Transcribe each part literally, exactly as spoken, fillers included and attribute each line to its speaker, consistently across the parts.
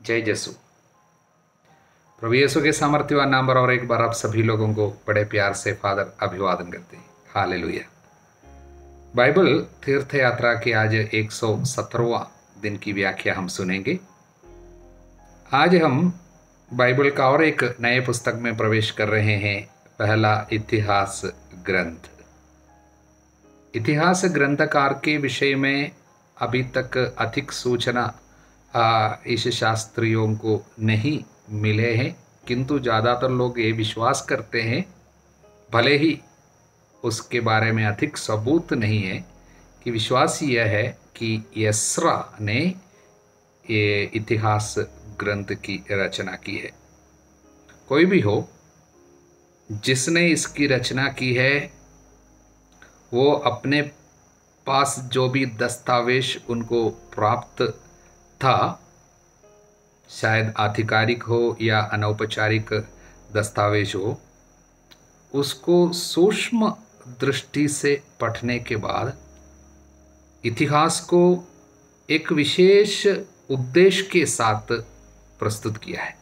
Speaker 1: जय जसु। प्रभु यीशु के सामर्थ्यवान नाम पर और एक बार आप सभी लोगों को बड़े प्यार से फादर अभिवादन करते हैं। हालेलुया। बाइबल तीर्थ यात्रा के आज एक सौ सत्रहवां दिन की व्याख्या हम सुनेंगे। आज हम बाइबल का और एक नए पुस्तक में प्रवेश कर रहे हैं, पहला इतिहास ग्रंथ। इतिहास ग्रंथकार के विषय में अभी तक अधिक सूचना इस शास्त्रियों को नहीं मिले हैं, किंतु ज़्यादातर लोग ये विश्वास करते हैं, भले ही उसके बारे में अधिक सबूत नहीं है, कि विश्वास यह है कि यस्रा ने ये इतिहास ग्रंथ की रचना की है। कोई भी हो, जिसने इसकी रचना की है वो अपने पास जो भी दस्तावेज उनको प्राप्त था, शायद आधिकारिक हो या अनौपचारिक दस्तावेज हो, उसको सूक्ष्म दृष्टि से पढ़ने के बाद इतिहास को एक विशेष उद्देश्य के साथ प्रस्तुत किया है।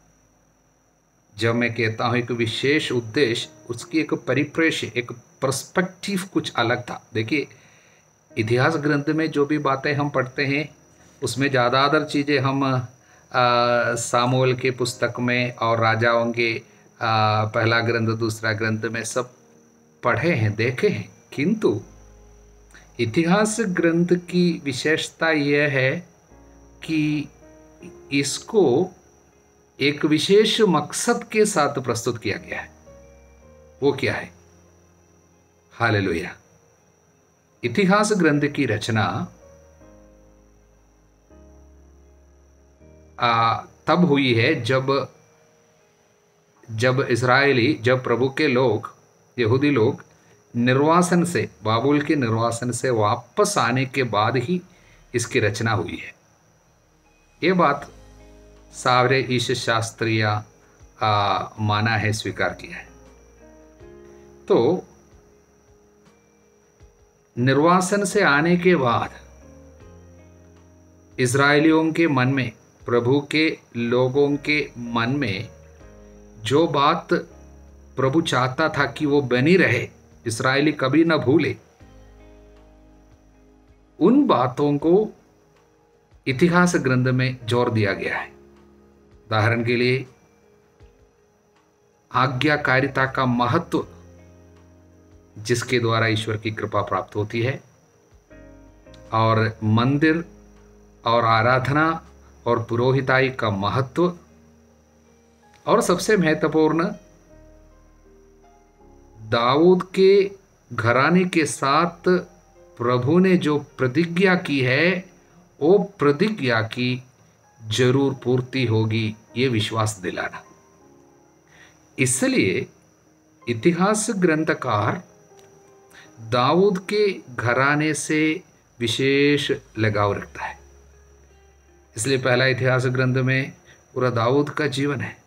Speaker 1: जब मैं कहता हूँ एक विशेष उद्देश्य, उसकी एक परिप्रेक्ष्य, एक पर्सपेक्टिव कुछ अलग था। देखिए, इतिहास ग्रंथ में जो भी बातें हम पढ़ते हैं उसमें ज़्यादातर चीज़ें हम सामुएल के पुस्तक में और राजाओं के आ, पहला ग्रंथ दूसरा ग्रंथ में सब पढ़े हैं, देखे हैं, किंतु इतिहास ग्रंथ की विशेषता यह है कि इसको एक विशेष मकसद के साथ प्रस्तुत किया गया है। वो क्या है? हालेलुया। इतिहास ग्रंथ की रचना आ, तब हुई है जब जब इस्राएली जब प्रभु के लोग, यहूदी लोग निर्वासन से, बाबुल के निर्वासन से वापस आने के बाद ही इसकी रचना हुई है। ये बात सारे ईश शास्त्रीय माना है, स्वीकार किया है। तो निर्वासन से आने के बाद इस्राएलियों के मन में, प्रभु के लोगों के मन में जो बात प्रभु चाहता था कि वो बनी रहे, इस्राएली कभी न भूले, उन बातों को इतिहास ग्रंथ में जोर दिया गया है। उदाहरण के लिए, आज्ञाकारिता का महत्व, जिसके द्वारा ईश्वर की कृपा प्राप्त होती है, और मंदिर और आराधना और पुरोहिताई का महत्व, और सबसे महत्वपूर्ण दाऊद के घराने के साथ प्रभु ने जो प्रतिज्ञा की है, वो प्रतिज्ञा की जरूर पूर्ति होगी, ये विश्वास दिलाना। इसलिए इतिहास ग्रंथकार दाऊद के घराने से विशेष लगाव रखता है। इसलिए पहला इतिहास ग्रंथ में पूरा दाऊद का जीवन है।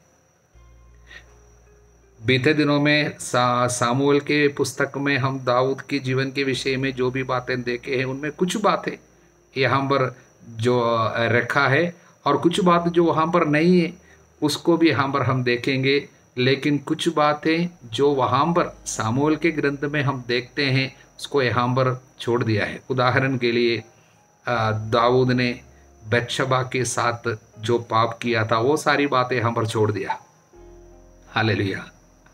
Speaker 1: बीते दिनों में सा, सामुएल के पुस्तक में हम दाऊद के जीवन के विषय में जो भी बातें देखे हैं, उनमें कुछ बातें यहाँ पर जो रखा है और कुछ बात जो वहाँ पर नहीं है उसको भी यहाँ पर हम देखेंगे। लेकिन कुछ बातें जो वहाँ पर सामुएल के ग्रंथ में हम देखते हैं, उसको यहाँ पर छोड़ दिया है। उदाहरण के लिए, दाऊद ने बत्शबा के साथ जो पाप किया था, वो सारी बातें यहाँ पर छोड़ दिया। हालेलुया।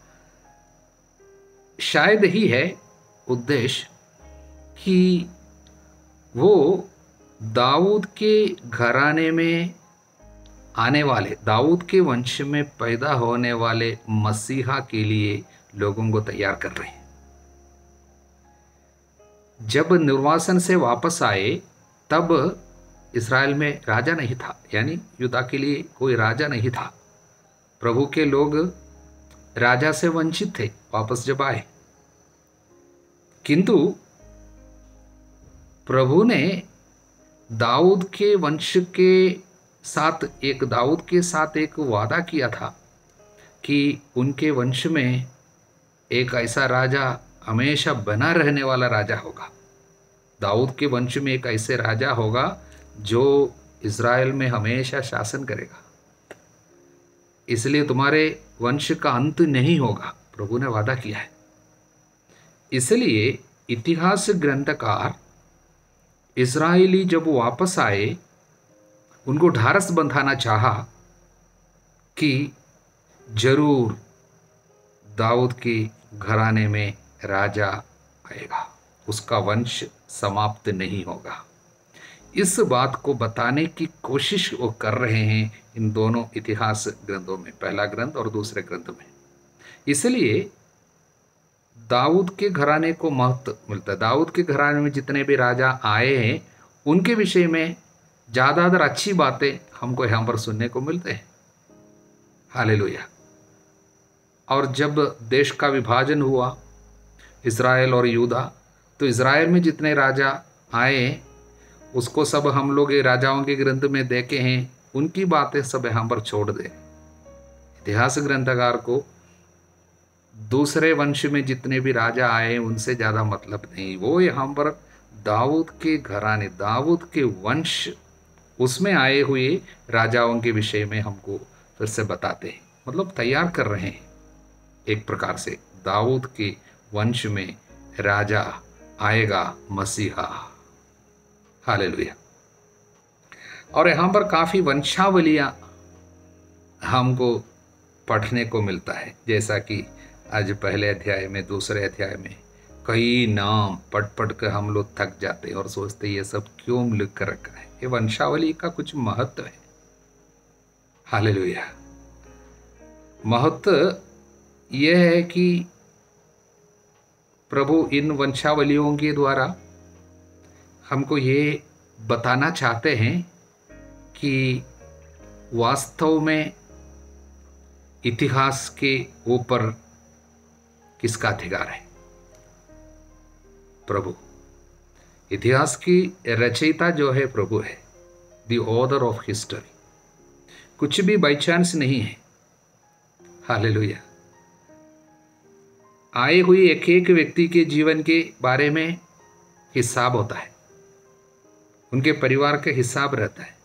Speaker 1: शायद ही है उद्देश्य कि वो दाऊद के घराने में आने वाले, दाऊद के वंश में पैदा होने वाले मसीहा के लिए लोगों को तैयार कर रहे हैं। जब निर्वासन से वापस आए तब इस्राएल में राजा नहीं था, यानी यूदा के लिए कोई राजा नहीं था। प्रभु के लोग राजा से वंचित थे वापस जब आए, किंतु प्रभु ने दाऊद के वंश के साथ एक दाऊद के साथ एक वादा किया था कि उनके वंश में एक ऐसा राजा हमेशा बना रहने वाला राजा होगा। दाऊद के वंश में एक ऐसे राजा होगा जो इज़राइल में हमेशा शासन करेगा, इसलिए तुम्हारे वंश का अंत नहीं होगा, प्रभु ने वादा किया है। इसलिए इतिहास ग्रंथकार इज़राइली जब वापस आए, उनको ढारस बंधाना चाहा कि जरूर दाऊद के घराने में राजा आएगा, उसका वंश समाप्त नहीं होगा। इस बात को बताने की कोशिश वो कर रहे हैं इन दोनों इतिहास ग्रंथों में, पहला ग्रंथ और दूसरे ग्रंथ में। इसलिए दाऊद के घराने को महत्व मिलता है। दाऊद के घराने में जितने भी राजा आए हैं उनके विषय में ज़्यादातर अच्छी बातें हमको यहाँ पर सुनने को मिलते हैं। हालेलुया। और जब देश का विभाजन हुआ इज़राइल और यूदा, तो इज़राइल में जितने राजा आए उसको सब हम लोग ये राजाओं के ग्रंथ में देखे हैं, उनकी बातें सब यहाँ पर छोड़ दे। इतिहास ग्रंथकार को दूसरे वंश में जितने भी राजा आए उनसे ज़्यादा मतलब नहीं, वो यहाँ पर दाऊद के घराने, दाऊद के वंश, उसमें आए हुए राजाओं के विषय में हमको फिर से बताते हैं, मतलब तैयार कर रहे हैं एक प्रकार से। दाऊद के वंश में राजा आएगा, मसीहा। हालेलुया। और यहाँ पर काफ़ी वंशावलियाँ हमको पढ़ने को मिलता है, जैसा कि आज पहले अध्याय में, दूसरे अध्याय में कई नाम पढ़ पढ़ कर हम लोग थक जाते हैं और सोचते ये सब क्यों लिख कर रखा है। ये वंशावली का कुछ महत्व है। हालेलुया। महत्व यह है कि प्रभु इन वंशावलियों के द्वारा हमको ये बताना चाहते हैं कि वास्तव में इतिहास के ऊपर किसका अधिकार है। प्रभु, इतिहास की रचयिता जो है प्रभु है, द ऑथर ऑफ हिस्ट्री। कुछ भी बाई चांस नहीं है। हालेलुया। आए हुए एक एक व्यक्ति के जीवन के बारे में हिसाब होता है, उनके परिवार का हिसाब रहता है।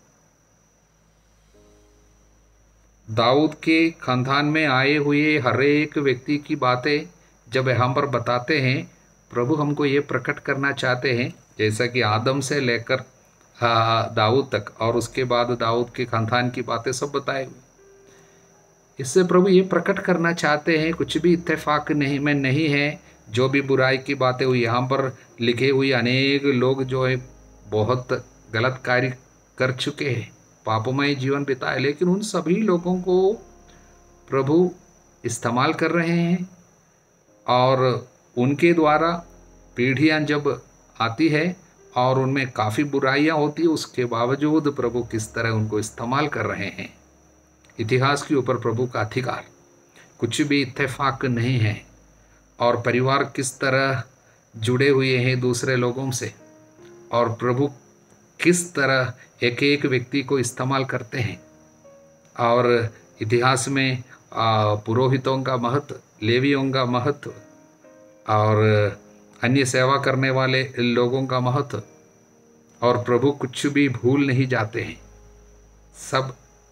Speaker 1: दाऊद के खानदान में आए हुए हर एक व्यक्ति की बातें जब हम पर बताते हैं, प्रभु हमको ये प्रकट करना चाहते हैं, जैसा कि आदम से लेकर दाऊद तक और उसके बाद दाऊद के खानदान की बातें सब बताए हुए। इससे प्रभु ये प्रकट करना चाहते हैं कुछ भी इत्तेफाक नहीं में नहीं है। जो भी बुराई की बातें हुई यहाँ पर लिखे हुई, अनेक लोग जो है बहुत गलत कार्य कर चुके हैं, पापमय जीवन बिताए, लेकिन उन सभी लोगों को प्रभु इस्तेमाल कर रहे हैं और उनके द्वारा पीढ़ियां जब आती है और उनमें काफ़ी बुराइयां होती है, उसके बावजूद प्रभु किस तरह उनको इस्तेमाल कर रहे हैं। इतिहास के ऊपर प्रभु का अधिकार, कुछ भी इत्तेफाक नहीं है। और परिवार किस तरह जुड़े हुए हैं दूसरे लोगों से, और प्रभु किस तरह एक एक व्यक्ति को इस्तेमाल करते हैं। और इतिहास में पुरोहितों का महत्व, लेवियों का महत्व और अन्य सेवा करने वाले लोगों का महत्व, और प्रभु कुछ भी भूल नहीं जाते हैं। सब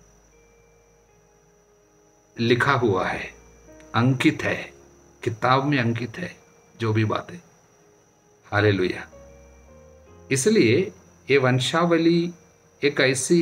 Speaker 1: लिखा हुआ है, अंकित है, किताब में अंकित है जो भी बातें। हालेलुया। इसलिए ये वंशावली एक ऐसी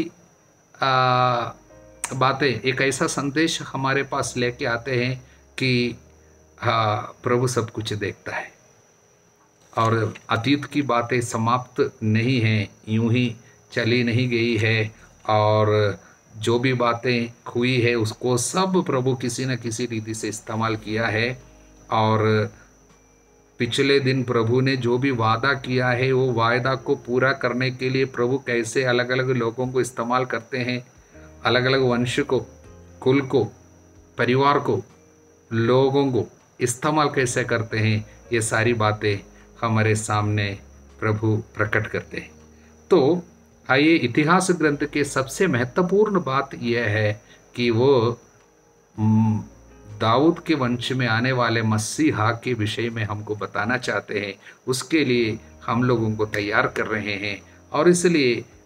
Speaker 1: बातें, एक ऐसा संदेश हमारे पास लेके आते हैं कि हाँ, प्रभु सब कुछ देखता है और अतीत की बातें समाप्त नहीं हैं, यूं ही चली नहीं गई है। और जो भी बातें हुई है उसको सब प्रभु किसी न किसी रीति से इस्तेमाल किया है। और पिछले दिन प्रभु ने जो भी वादा किया है वो वायदा को पूरा करने के लिए प्रभु कैसे अलग अलग लोगों को इस्तेमाल करते हैं, अलग अलग वंश को, कुल को, परिवार को, लोगों को इस्तेमाल कैसे करते हैं, ये सारी बातें हमारे सामने प्रभु प्रकट करते हैं। तो आइए, इतिहास ग्रंथ के सबसे महत्वपूर्ण बात यह है कि वो दाऊद के वंश में आने वाले मसीहा के विषय में हमको बताना चाहते हैं। उसके लिए हम लोगों को तैयार कर रहे हैं और इसलिए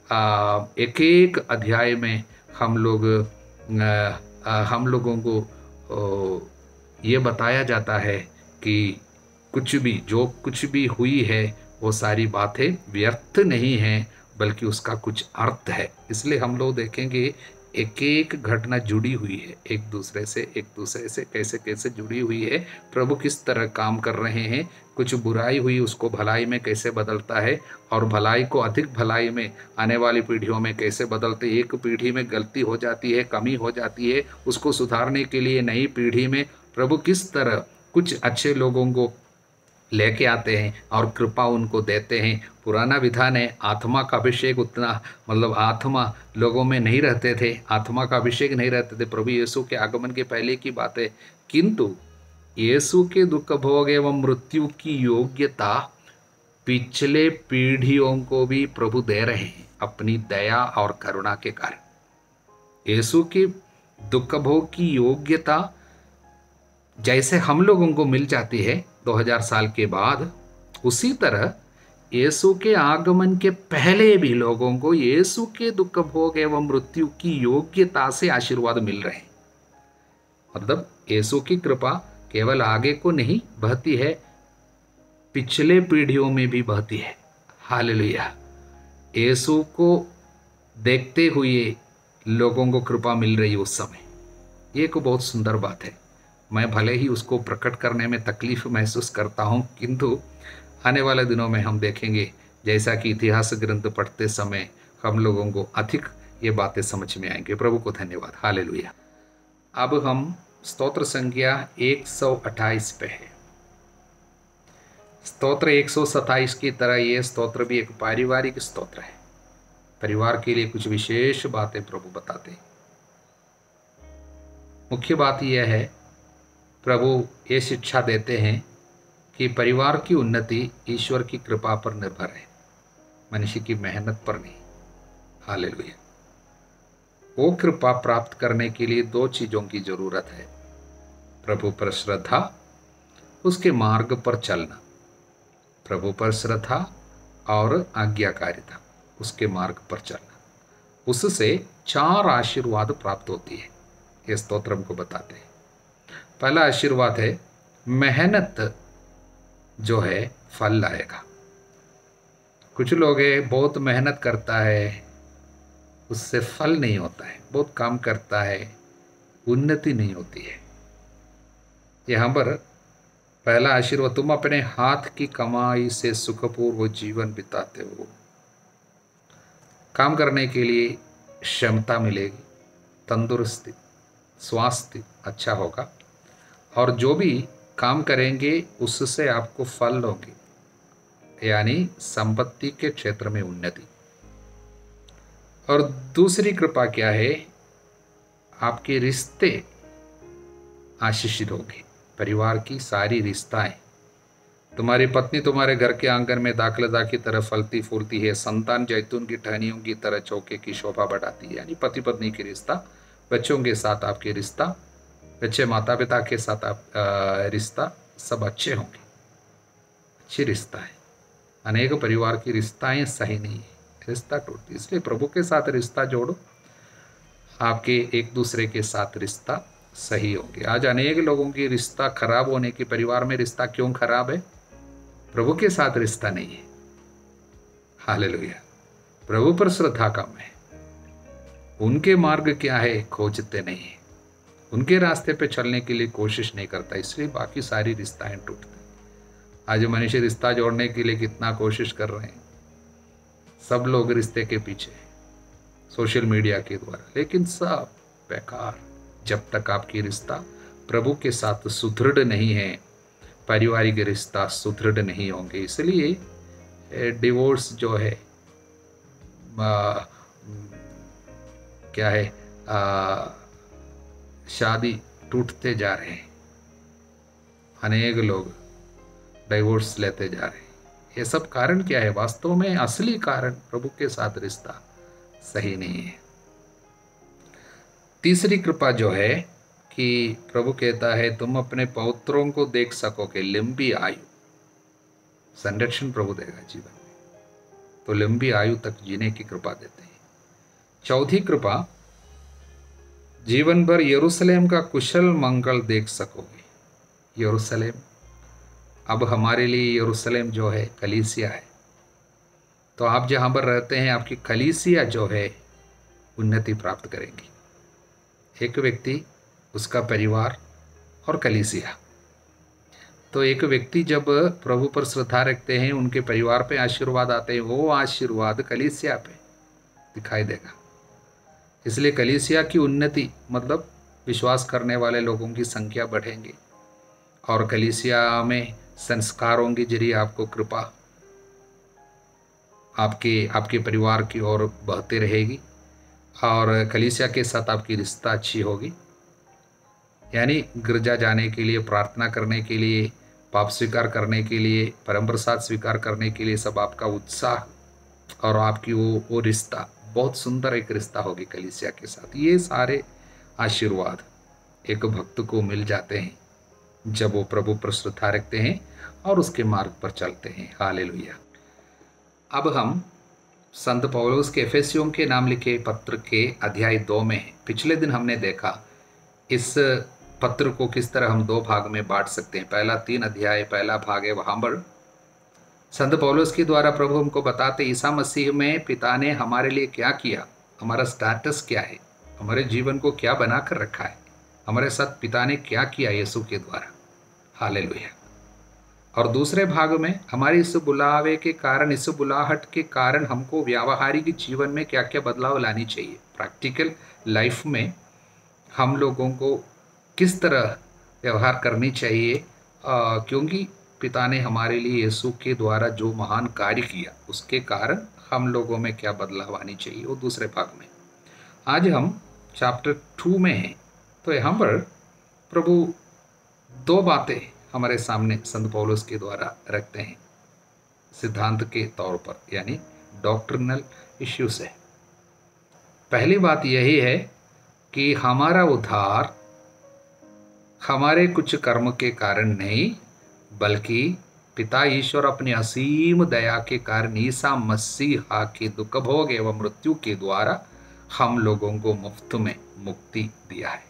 Speaker 1: एक एक अध्याय में हम लोग आ, आ, हम लोगों को ओ, ये बताया जाता है कि कुछ भी जो कुछ भी हुई है वो सारी बातें व्यर्थ नहीं हैं, बल्कि उसका कुछ अर्थ है। इसलिए हम लोग देखेंगे एक एक घटना जुड़ी हुई है, एक दूसरे से एक दूसरे से कैसे कैसे जुड़ी हुई है, प्रभु किस तरह काम कर रहे हैं, कुछ बुराई हुई उसको भलाई में कैसे बदलता है, और भलाई को अधिक भलाई में आने वाली पीढ़ियों में कैसे बदलते। एक पीढ़ी में गलती हो जाती है, कमी हो जाती है, उसको सुधारने के लिए नई पीढ़ी में प्रभु किस तरह कुछ अच्छे लोगों को लेके आते हैं और कृपा उनको देते हैं। पुराना विधान है, आत्मा का अभिषेक उतना मतलब आत्मा लोगों में नहीं रहते थे, आत्मा का अभिषेक नहीं रहते थे, प्रभु यीशु के आगमन के पहले की बात है। किंतु यीशु के दुख भोग एवं मृत्यु की योग्यता पिछले पीढ़ियों को भी प्रभु दे रहे हैं अपनी दया और करुणा के कारण। यीशु की दुख भोग की योग्यता जैसे हम लोगों को मिल जाती है दो हज़ार साल के बाद, उसी तरह यीशु के आगमन के पहले भी लोगों को यीशु के दुख भोग एवं मृत्यु की योग्यता से आशीर्वाद मिल रहे हैं। मतलब यीशु की कृपा केवल आगे को नहीं बहती है, पिछले पीढ़ियों में भी बहती है। हालेलुया। यीशु को देखते हुए लोगों को कृपा मिल रही है उस समय। ये एक बहुत सुंदर बात है। मैं भले ही उसको प्रकट करने में तकलीफ महसूस करता हूँ, किंतु आने वाले दिनों में हम देखेंगे जैसा कि इतिहास ग्रंथ पढ़ते समय हम लोगों को अधिक ये बातें समझ में आएंगे। प्रभु को धन्यवाद। हालेलुया। अब हम स्तोत्र संख्या एक सौ अट्ठाईस पे है। स्तोत्र एक सौ सत्ताईस की तरह ये स्तोत्र भी एक पारिवारिक स्तोत्र है। परिवार के लिए कुछ विशेष बातें प्रभु बताते हैं। मुख्य बात यह है, प्रभु ये शिक्षा देते हैं कि परिवार की उन्नति ईश्वर की कृपा पर निर्भर है, मनुष्य की मेहनत पर नहीं। हालेलुया। वो कृपा प्राप्त करने के लिए दो चीज़ों की जरूरत है, प्रभु पर श्रद्धा, उसके मार्ग पर चलना। प्रभु पर श्रद्धा और आज्ञाकारिता, उसके मार्ग पर चलना, उससे चार आशीर्वाद प्राप्त होती है। ये स्तोत्र हमको बताते हैं। पहला आशीर्वाद है, मेहनत जो है फल लाएगा। कुछ लोग है बहुत मेहनत करता है, उससे फल नहीं होता है, बहुत काम करता है, उन्नति नहीं होती है। यहाँ पर पहला आशीर्वाद, तुम अपने हाथ की कमाई से सुखपूर्व जीवन बिताते हो। काम करने के लिए क्षमता मिलेगी, तंदुरुस्ती, स्वास्थ्य अच्छा होगा, और जो भी काम करेंगे उससे आपको फल होंगे, यानी संपत्ति के क्षेत्र में उन्नति। और दूसरी कृपा क्या है, आपके रिश्ते आशीषित होंगे। परिवार की सारी रिश्ताएं, तुम्हारी पत्नी तुम्हारे घर के आंगन में दाखलता की तरह फलती फूलती है, संतान जैतून की टहनियों की तरह चौके की शोभा बढ़ाती है। यानी पति पत्नी की रिश्ता, बच्चों के साथ आपके रिश्ता, बच्चे माता पिता के साथ आप रिश्ता, सब अच्छे होंगे, अच्छी रिश्ता है। अनेक परिवार की रिश्ताएं सही नहीं है, रिश्ता टूटती। इसलिए प्रभु के साथ रिश्ता जोड़ो, आपके एक दूसरे के साथ रिश्ता सही होंगे। आज अनेक लोगों की रिश्ता खराब होने की, परिवार में रिश्ता क्यों खराब है? प्रभु के साथ रिश्ता नहीं है। हालेलुया। प्रभु पर श्रद्धा कम है, उनके मार्ग क्या है खोजते नहीं है, उनके रास्ते पे चलने के लिए कोशिश नहीं करता, इसलिए बाकी सारी रिश्ताएं टूटती। आज मनुष्य रिश्ता जोड़ने के लिए कितना कोशिश कर रहे हैं, सब लोग रिश्ते के पीछे सोशल मीडिया के द्वारा, लेकिन सब बेकार। जब तक आपकी रिश्ता प्रभु के साथ सुदृढ़ नहीं है, पारिवारिक रिश्ता सुदृढ़ नहीं होंगे। इसलिए डिवोर्स जो है आ, क्या है आ, शादी टूटते जा रहे हैं, अनेक लोग डिवोर्स लेते जा रहे हैं। ये सब कारण क्या है? वास्तव में असली कारण प्रभु के साथ रिश्ता सही नहीं है। तीसरी कृपा जो है कि प्रभु कहता है तुम अपने पौत्रों को देख सकोगे, लंबी आयु, संरक्षण प्रभु देगा जीवन में। तो लंबी आयु तक जीने की कृपा देते हैं। चौथी कृपा, जीवन भर यरूशलेम का कुशल मंगल देख सकोगे। यरूशलेम, अब हमारे लिए यरूशलेम जो है कलीसिया है, तो आप जहाँ पर रहते हैं आपकी कलीसिया जो है उन्नति प्राप्त करेंगी। एक व्यक्ति, उसका परिवार और कलीसिया। तो एक व्यक्ति जब प्रभु पर श्रद्धा रखते हैं, उनके परिवार पे आशीर्वाद आते हैं, वो आशीर्वाद कलीसिया पे दिखाई देगा। इसलिए कलीसिया की उन्नति मतलब विश्वास करने वाले लोगों की संख्या बढ़ेंगी और कलीसिया में संस्कारों के जरिए आपको कृपा आपके आपके परिवार की ओर बहती रहेगी और कलीसिया के साथ आपकी रिश्ता अच्छी होगी। यानी गिरजा जाने के लिए, प्रार्थना करने के लिए, पाप स्वीकार करने के लिए, परम प्रसाद स्वीकार करने के लिए सब आपका उत्साह और आपकी वो वो रिश्ता बहुत सुंदर एक रिश्ता होगी कलीसिया के साथ। ये सारे आशीर्वाद एक भक्त को मिल जाते हैं जब वो प्रभु पर श्रद्धा रखते हैं और उसके मार्ग पर चलते हैं। हालेलुया। अब हम संत पौलुस के एफेसियों के नाम लिखे पत्र के अध्याय दो में हैं। पिछले दिन हमने देखा इस पत्र को किस तरह हम दो भाग में बांट सकते हैं। पहला तीन अध्याय पहला भाग है, वहाँ पर संत पौलुस के द्वारा प्रभु हमको बताते ईसा मसीह में पिता ने हमारे लिए क्या किया, हमारा स्टेटस क्या है, हमारे जीवन को क्या बना कर रखा है, हमारे साथ पिता ने क्या किया यीशु के द्वारा। हालेलुया। और दूसरे भाग में हमारी इस बुलावे के कारण, इस बुलाहट के कारण हमको व्यावहारिक जीवन में क्या क्या बदलाव लानी चाहिए, प्रैक्टिकल लाइफ में हम लोगों को किस तरह व्यवहार करनी चाहिए, आ, क्योंकि पिता ने हमारे लिए यीशु के द्वारा जो महान कार्य किया उसके कारण हम लोगों में क्या बदलाव आनी चाहिए, वो दूसरे भाग में। आज हम चैप्टर टू में हैं, तो यहाँ पर प्रभु दो बातें हमारे सामने संत पौलुस के द्वारा रखते हैं सिद्धांत के तौर पर, यानी डॉक्ट्रिनल इश्यूज है। पहली बात यही है कि हमारा उद्धार हमारे कुछ कर्म के कारण नहीं, बल्कि पिता ईश्वर अपनी असीम दया के कारण ईसा मसीहा के दुख भोग एवं मृत्यु के द्वारा हम लोगों को मुफ्त में मुक्ति दिया है।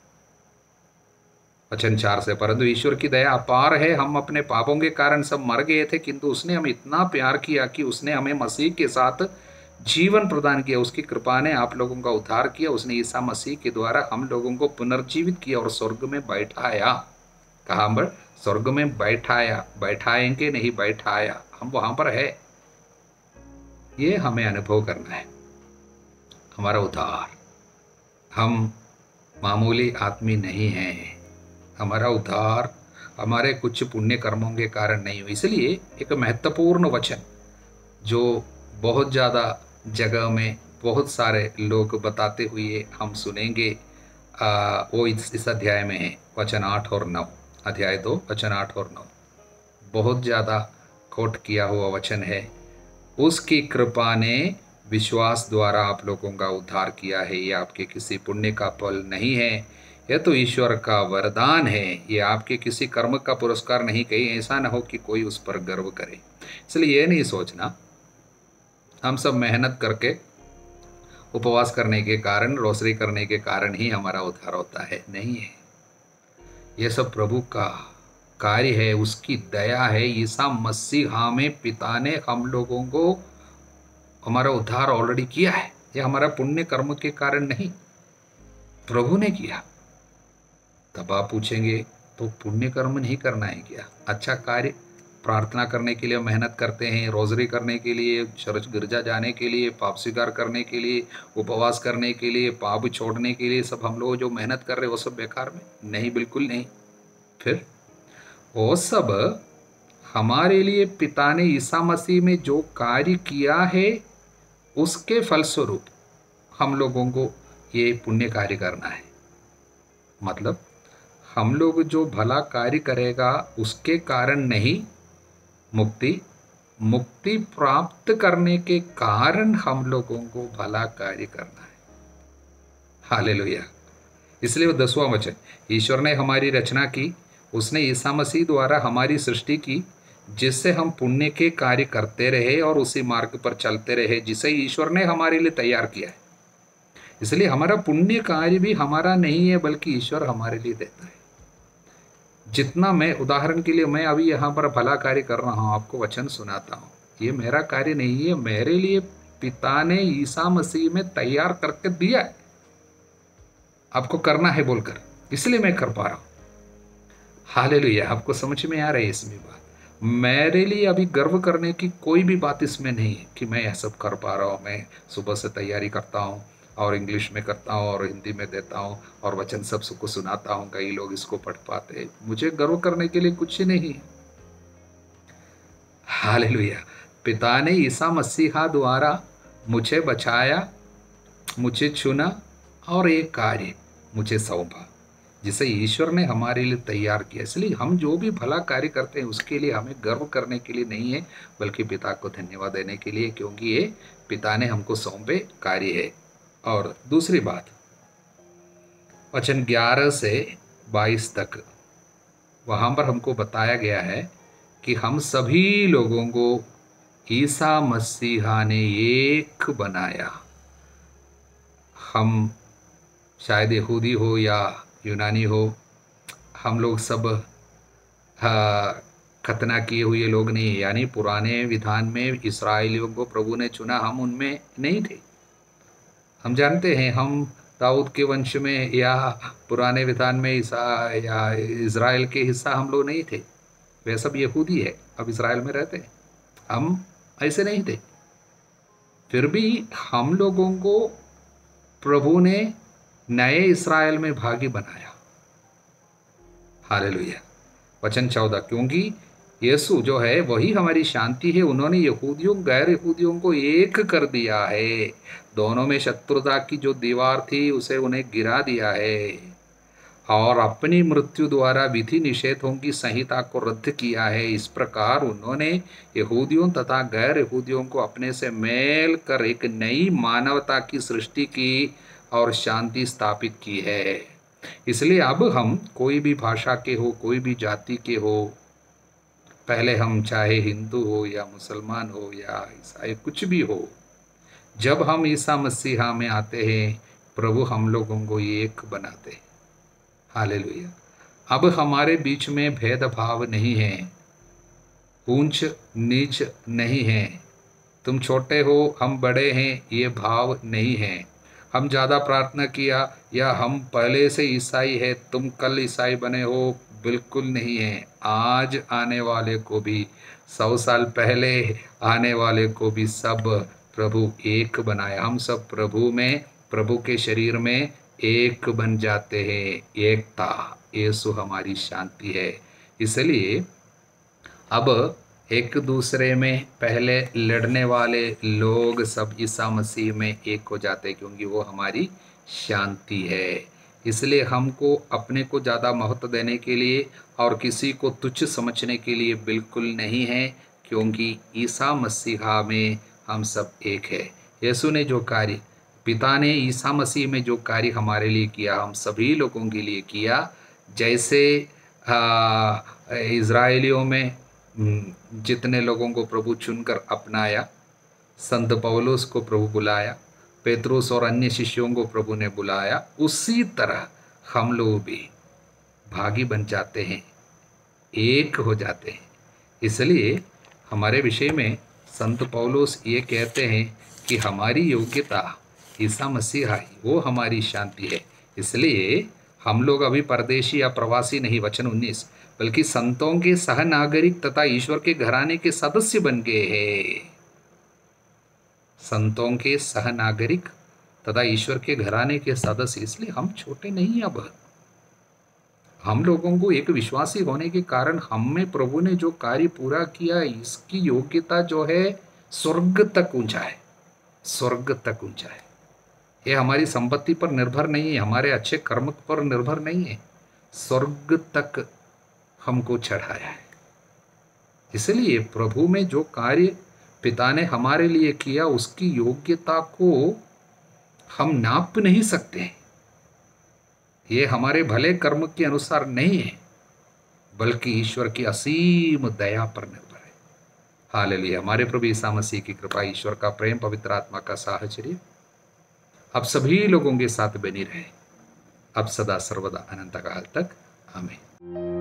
Speaker 1: वचन चार से, परंतु ईश्वर की दया अपार है, हम अपने पापों के कारण सब मर गए थे, किंतु उसने हमें इतना प्यार किया कि उसने हमें मसीह के साथ जीवन प्रदान किया। उसकी कृपा ने आप लोगों का उद्धार किया। उसने ईसा मसीह के द्वारा हम लोगों को पुनर्जीवित किया और स्वर्ग में बैठाया। कहाँ पर? स्वर्ग में बैठाया। बैठाएंगे नहीं, बैठाया। हम वहां पर है, ये हमें अनुभव करना है। हमारा उद्धार, हम मामूली आदमी नहीं हैं। हमारा उद्धार हमारे कुछ पुण्य कर्मों के कारण नहीं हुई। इसलिए एक महत्वपूर्ण वचन जो बहुत ज़्यादा जगह में बहुत सारे लोग बताते हुए हम सुनेंगे, आ, वो इस, इस अध्याय में है, वचन आठ और नौ। अध्याय दो वचन आठ और नौ बहुत ज़्यादा कोट किया हुआ वचन है। उसकी कृपा ने विश्वास द्वारा आप लोगों का उद्धार किया है। ये आपके किसी पुण्य का फल नहीं है, यह तो ईश्वर का वरदान है। ये आपके किसी कर्म का पुरस्कार नहीं। कहीं ऐसा ना हो कि कोई उस पर गर्व करे। इसलिए ये नहीं सोचना हम सब मेहनत करके उपवास करने के कारण, रोसरी करने के कारण ही हमारा उद्धार होता है। नहीं है, ये सब प्रभु का कार्य है, उसकी दया है। ईसा मसीहा में पिता ने हम लोगों को हमारा उद्धार ऑलरेडी किया है। ये हमारा पुण्य कर्म के कारण नहीं, प्रभु ने किया। तब आप पूछेंगे तो पुण्य कर्म नहीं करना है क्या? अच्छा कार्य, प्रार्थना करने के लिए मेहनत करते हैं, रोजरी करने के लिए, चर्च गिरजा जाने के लिए, पाप स्वीकार करने के लिए, उपवास करने के लिए, पाप छोड़ने के लिए, सब हम लोग जो मेहनत कर रहे हैं वो सब बेकार में? नहीं, बिल्कुल नहीं। फिर वो सब हमारे लिए पिता ने ईसा मसीह में जो कार्य किया है उसके फलस्वरूप हम लोगों को ये पुण्य कार्य करना है। मतलब हम लोग जो भला कार्य करेगा उसके कारण नहीं, मुक्ति मुक्ति प्राप्त करने के कारण हम लोगों को भला कार्य करना है। हालेलुया। इसलिए वो दसवां वचन, ईश्वर ने हमारी रचना की, उसने ईसा मसीह द्वारा हमारी सृष्टि की, जिससे हम पुण्य के कार्य करते रहे और उसी मार्ग पर चलते रहे जिसे ईश्वर ने हमारे लिए तैयार किया है। इसलिए हमारा पुण्य कार्य भी हमारा नहीं है, बल्कि ईश्वर हमारे लिए देता है। जितना मैं, उदाहरण के लिए मैं अभी यहाँ पर भला कार्य कर रहा हूँ, आपको वचन सुनाता हूँ, ये मेरा कार्य नहीं है, मेरे लिए पिता ने ईसा मसीह में तैयार करके दिया है, आपको करना है बोलकर, इसलिए मैं कर पा रहा हूँ। हालेलुया। आपको समझ में आ रही है इसमें बात? मेरे लिए अभी गर्व करने की कोई भी बात इसमें नहीं है कि मैं यह सब कर पा रहा हूँ। मैं सुबह से तैयारी करता हूँ और इंग्लिश में करता हूँ और हिंदी में देता हूँ और वचन सब सबको सुनाता हूँ, कई लोग इसको पढ़ पाते। मुझे गर्व करने के लिए कुछ नहीं है। हालेलुया। पिता ने ईसा मसीहा द्वारा मुझे बचाया, मुझे चुना और एक कार्य मुझे सौंपा जिसे ईश्वर ने हमारे लिए तैयार किया। इसलिए हम जो भी भला कार्य करते हैं उसके लिए हमें गर्व करने के लिए नहीं है, बल्कि पिता को धन्यवाद देने के लिए, क्योंकि ये पिता ने हमको सौंपे कार्य है। और दूसरी बात, वचन ग्यारह से बाईस तक वहाँ पर हमको बताया गया है कि हम सभी लोगों को ईसा मसीहा ने एक बनाया। हम शायद यहूदी हो या यूनानी हो, हम लोग सब खतना किए हुए लोग नहीं, यानी पुराने विधान में इस्राएलियों को प्रभु ने चुना, हम उनमें नहीं थे। हम जानते हैं हम दाऊद के वंश में या पुराने विधान में ईसा या इज़राइल के हिस्सा हम लोग नहीं थे। वे सब यहूदी है, अब इज़राइल में रहते हैं, हम ऐसे नहीं थे। फिर भी हम लोगों को प्रभु ने नए इस्राएल में भागी बनाया। हालेलुया। वचन चौदह, क्योंकि यीशु जो है वही हमारी शांति है, उन्होंने यहूदियों गैर यहूदियों को एक कर दिया है। दोनों में शत्रुता की जो दीवार थी उसे उन्हें गिरा दिया है और अपनी मृत्यु द्वारा विधि निषेधों की संहिता को रद्द किया है। इस प्रकार उन्होंने यहूदियों तथा गैर यहूदियों को अपने से मेल कर एक नई मानवता की सृष्टि की और शांति स्थापित की है। इसलिए अब हम कोई भी भाषा के हो, कोई भी जाति के हो, पहले हम चाहे हिंदू हो या मुसलमान हो या ईसाई कुछ भी हो, जब हम ईसा मसीहा में आते हैं प्रभु हम लोगों को एक बनाते हैं। हालेलुया। अब हमारे बीच में भेदभाव नहीं है, ऊंच नीच नहीं है, तुम छोटे हो हम बड़े हैं, ये भाव नहीं है। हम ज़्यादा प्रार्थना किया या हम पहले से ईसाई है, तुम कल ईसाई बने हो, बिल्कुल नहीं है। आज आने वाले को भी, सौ साल पहले आने वाले को भी सब प्रभु एक बनाया। हम सब प्रभु में, प्रभु के शरीर में एक बन जाते हैं। एकता, यीशु हमारी शांति है। इसलिए अब एक दूसरे में पहले लड़ने वाले लोग सब ईसा मसीह में एक हो जाते, क्योंकि वो हमारी शांति है। इसलिए हमको अपने को ज़्यादा महत्व देने के लिए और किसी को तुच्छ समझने के लिए बिल्कुल नहीं है, क्योंकि ईसा मसीहा में हम सब एक है। यीशु ने जो कार्य, पिता ने ईसा मसीह में जो कार्य हमारे लिए किया, हम सभी लोगों के लिए किया। जैसे इज़राइलियों में जितने लोगों को प्रभु चुनकर अपनाया, संत पौलुस को प्रभु बुलाया, पेतरुस और अन्य शिष्यों को प्रभु ने बुलाया, उसी तरह हम लोग भी भागी बन जाते हैं, एक हो जाते हैं। इसलिए हमारे विषय में संत पौलुस ये कहते हैं कि हमारी योग्यता ईसा मसीहा ही, वो हमारी शांति है। इसलिए हम लोग अभी परदेशी या प्रवासी नहीं, वचन उन्नीस, बल्कि संतों के सहनागरिक तथा ईश्वर के घराने के सदस्य बन गए हैं। संतों के सहनागरिक तथा ईश्वर के घराने के सदस्य, इसलिए हम छोटे नहीं। अब हम लोगों को एक विश्वासी होने के कारण हम में प्रभु ने जो कार्य पूरा किया, इसकी योग्यता जो है स्वर्ग तक ऊंचा है, स्वर्ग तक ऊंचा है। ये हमारी संपत्ति पर निर्भर नहीं है, हमारे अच्छे कर्म पर निर्भर नहीं है, स्वर्ग तक हमको चढ़ाया है। इसलिए प्रभु में जो कार्य पिता ने हमारे लिए किया, उसकी योग्यता को हम नाप नहीं सकते। ये हमारे भले कर्म के अनुसार नहीं है, बल्कि ईश्वर की असीम दया पर निर्भर है। हालेलुया। हमारे प्रभु ईसा मसीह की कृपा, ईश्वर का प्रेम, पवित्र आत्मा का साहचर्य अब सभी लोगों के साथ बनी रहे, अब सदा सर्वदा अनंत काल तक। आमीन।